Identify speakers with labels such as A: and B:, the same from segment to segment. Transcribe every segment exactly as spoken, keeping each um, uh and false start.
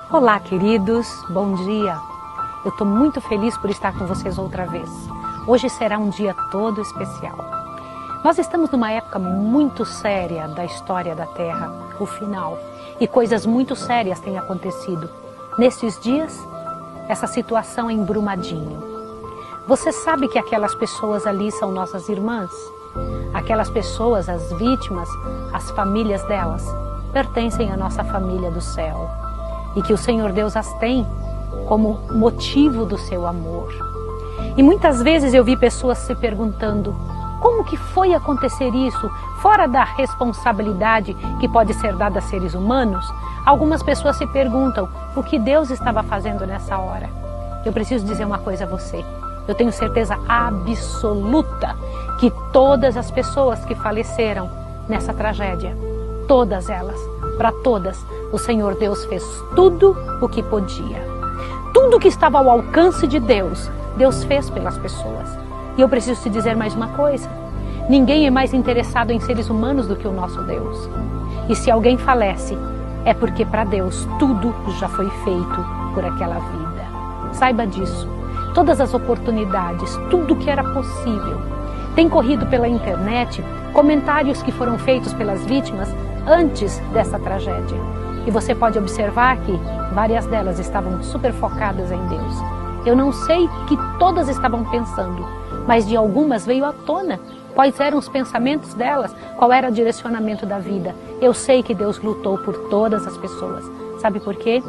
A: Olá, queridos, bom dia. Eu estou muito feliz por estar com vocês outra vez. Hoje será um dia todo especial. Nós estamos numa época muito séria da história da Terra, o final, e coisas muito sérias têm acontecido. Nesses dias, essa situação em Brumadinho. Você sabe que aquelas pessoas ali são nossas irmãs? Aquelas pessoas, as vítimas, as famílias delas, pertencem à nossa família do céu. E que o Senhor Deus as tem como motivo do seu amor. E muitas vezes eu vi pessoas se perguntando, como que foi acontecer isso, fora da responsabilidade que pode ser dada a seres humanos? Algumas pessoas se perguntam, o que Deus estava fazendo nessa hora? Eu preciso dizer uma coisa a você. Eu tenho certeza absoluta que todas as pessoas que faleceram nessa tragédia, todas elas, para todas, o Senhor Deus fez tudo o que podia. Tudo que estava ao alcance de Deus, Deus fez pelas pessoas. E eu preciso te dizer mais uma coisa. Ninguém é mais interessado em seres humanos do que o nosso Deus. E se alguém falece, é porque para Deus tudo já foi feito por aquela vida. Saiba disso. Todas as oportunidades, tudo que era possível. Tem corrido pela internet comentários que foram feitos pelas vítimas antes dessa tragédia. E você pode observar que várias delas estavam super focadas em Deus. Eu não sei o que todas estavam pensando, mas de algumas veio à tona quais eram os pensamentos delas, qual era o direcionamento da vida. Eu sei que Deus lutou por todas as pessoas. Sabe por quê?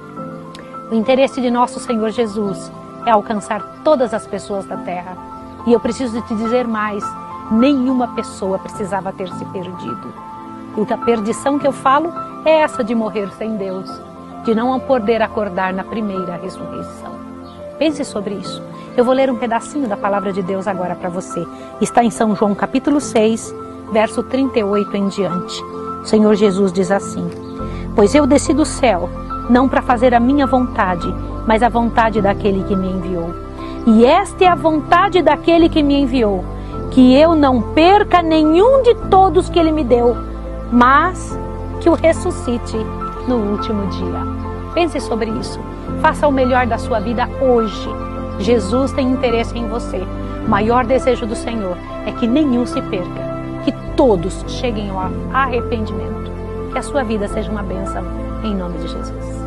A: O interesse de nosso Senhor Jesus é alcançar todas as pessoas da terra. E eu preciso te dizer mais, nenhuma pessoa precisava ter se perdido. E a perdição que eu falo é essa de morrer sem Deus, de não poder acordar na primeira ressurreição. Pense sobre isso. Eu vou ler um pedacinho da palavra de Deus agora para você. Está em São João capítulo seis, verso trinta e oito em diante. O Senhor Jesus diz assim: pois eu desci do céu, não para fazer a minha vontade, mas a vontade daquele que me enviou. E esta é a vontade daquele que me enviou, que eu não perca nenhum de todos que ele me deu, mas que o ressuscite no último dia. Pense sobre isso. Faça o melhor da sua vida hoje. Jesus tem interesse em você. O maior desejo do Senhor é que nenhum se perca, que todos cheguem ao arrependimento. Que a sua vida seja uma bênção, em nome de Jesus.